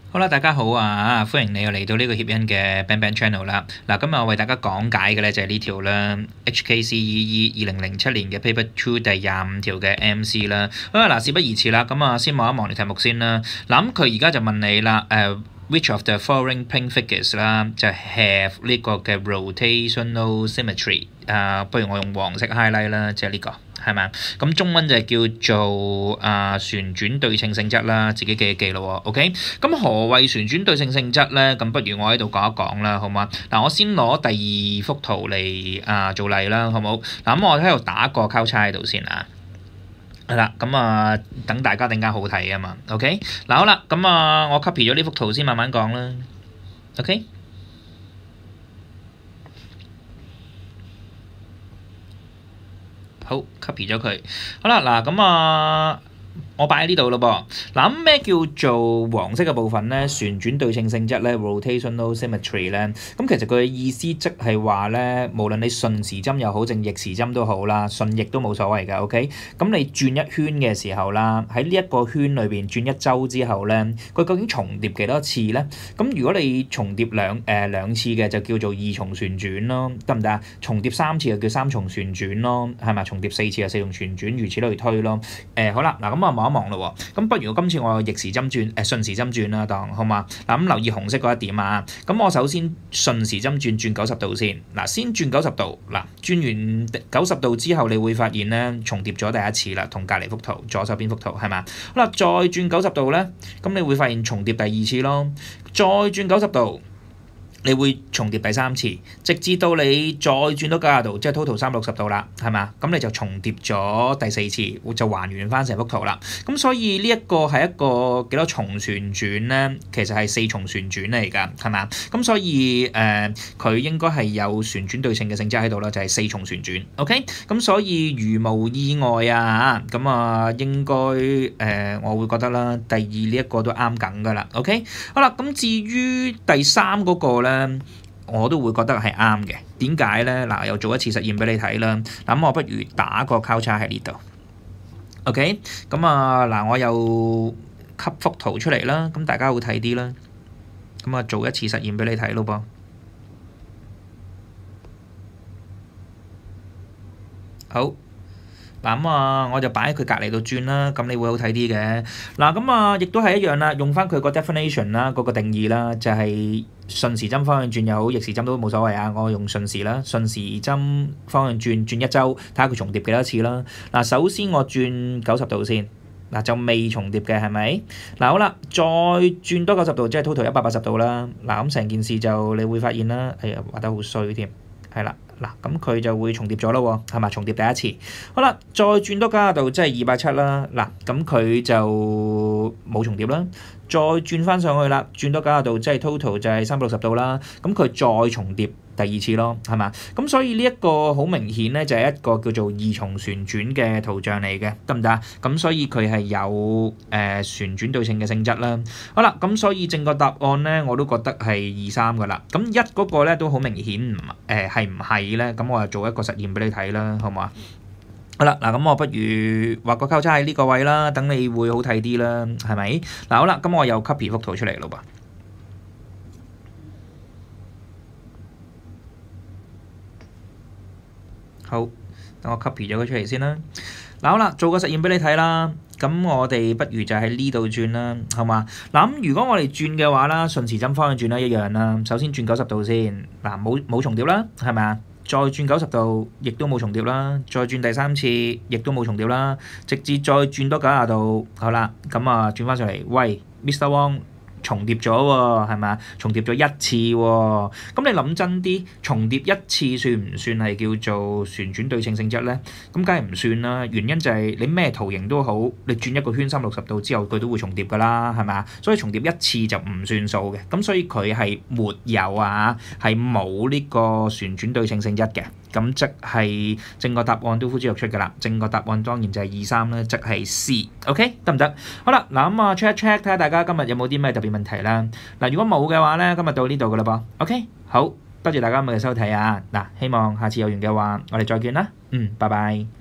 好啦，大家好啊！歡迎你又嚟到呢個協恩嘅 Bang Bang Channel 啦。嗱，今日我為大家講解嘅咧就係呢條啦 HKCEE 2007年嘅 Paper 2第25條嘅 MC 啦。好啦，嗱，事不宜遲啦，咁啊先望一望你題目先啦。嗱，咁佢而家就問你啦，which of the following plane figures 啦，就 have 呢個嘅 rotational symmetry？不如我用黃色 highlight 啦，即係呢個。係咪？咁中文就係叫做旋轉對稱性質啦，自己記一記咯喎。OK，咁何謂旋轉對稱性質咧？咁不如我喺度講一講啦，好嘛？嗱，我先攞第二幅圖嚟做例啦，好冇？嗱，咁我喺度打個交叉喺度先啊。係啦，咁等大家更加好睇啊嘛。OK，嗱好啦，咁我 copy 咗呢幅圖先，慢慢講啦。OK。好 ，copy 咗佢。好啦，嗱咁我擺喺呢度咯噃。嗱，咁咩叫做黃色嘅部分咧？旋轉對稱性質咧 ，rotational symmetry 咧。咁其實佢嘅意思即係話咧，無論你順時針又好，正逆時針都好啦，順逆都冇所謂㗎。OK，咁你轉一圈嘅時候啦，喺呢一個圈裏邊轉一周之後咧，佢究竟重疊幾多次咧？咁如果你重疊兩次嘅就叫做二重旋轉咯，得唔得啊？重疊三次就叫三重旋轉咯，係咪？重疊四次就四重旋轉，如此類推咯。好啦，嗱咁望一望咯喎，咁不如今次我逆時針轉，順時針轉啦，當好嘛？嗱咁留意紅色嗰一點啊，咁我首先順時針轉90度先，嗱先轉90度，嗱轉完90度之後，你會發現咧重疊咗第一次啦，同隔離幅圖左手邊幅圖係嘛？好啦，再轉90度咧，咁你會發現重疊第二次咯，再轉90度。你會重疊第三次，直至到你再轉到90度，即係 total 360度啦，係嘛？咁你就重疊咗第四次，就還原翻成幅圖啦。咁所以呢一個係一個幾多重旋轉咧？其實係4重旋轉嚟㗎，係嘛？咁所以佢應該係有旋轉對稱嘅性質喺度啦，就係4重旋轉。OK，咁所以如無意外啊，咁應該我會覺得啦，第二呢一個都啱緊㗎啦。OK，好啦，咁至於第三嗰個咧。我都會覺得係啱嘅。點解咧？嗱，又做一次實驗俾你睇啦。嗱，咁我不如打個交叉喺呢度。OK，咁嗱，我又吸幅圖出嚟啦。咁大家好睇啲啦。咁做一次實驗俾你睇咯噃。好。嗱咁我就擺喺佢隔離度轉啦，咁你會好睇啲嘅。嗱咁亦都係一樣啦，用翻佢個 definition 啦，嗰個定義啦，就係順時針方向轉又好，逆時針都冇所謂啊。我用順時啦，順時針方向轉一周，睇下佢重疊幾多次啦。嗱，首先我轉90度先，嗱就未重疊嘅係咪？嗱好啦，再轉多90度，即係 total 180度啦。嗱咁成件事就你會發現啦，哎呀畫得好衰添，係啦。嗱，咁佢就會重疊咗咯喎，係嘛？重疊第一次，好啦，再轉多90度，即係270啦。嗱，咁佢就冇重疊啦。再轉翻上去啦，轉多90度，即係 total 就係360度啦。咁佢再重疊第二次咯，係嘛？咁所以呢一個好明顯咧，就係一個叫做二重旋轉嘅圖像嚟嘅，得唔得啊？咁所以佢係有旋轉對稱嘅性質啦。好啦，咁所以正確答案咧，我都覺得係2、3噶啦。咁1嗰個咧都好明顯係唔係咧？咁我就做一個實驗俾你睇啦，好唔好啊？好啦，嗱咁我不如畫個交叉喺呢個位啦，等你會好睇啲啦，係咪？嗱好啦，咁我又 copy 幅圖出嚟咯噃。好，等我 copy 咗佢出嚟先啦。嗱好啦，做個實驗俾你睇啦。咁我哋不如就喺呢度轉啦，好嘛？嗱咁如果我哋轉嘅話啦，順時針方向轉啦，一樣啦。首先轉90度先，嗱冇重疊啦，係咪啊？再轉90度，亦都冇重疊啦。再轉第三次，亦都冇重疊啦。直至再轉多90度，好啦，咁轉翻上嚟，喂 ，Mr. Wong。重疊咗喎，係咪啊？重疊咗一次喎，咁你諗真啲，重疊一次算唔算係叫做旋轉對稱性質咧？咁梗係唔算啦，原因就係你咩圖形都好，你轉一個圈360度之後，佢都會重疊㗎啦，係咪啊？所以重疊一次就唔算數嘅，咁所以佢係沒有啊，係冇呢個旋轉對稱性質嘅。咁即係正確答案都呼之欲出㗎啦。正確答案當然就係2、3啦，即係 C。OK 得唔得？好啦，嗱咁check 一 check 睇下大家今日有冇啲咩特別問題啦。嗱，如果冇嘅話咧，今日到呢度㗎啦噃。OK 好，多謝大家今日嘅收睇啊。嗱，希望下次有緣嘅話，我哋再見啦。拜拜。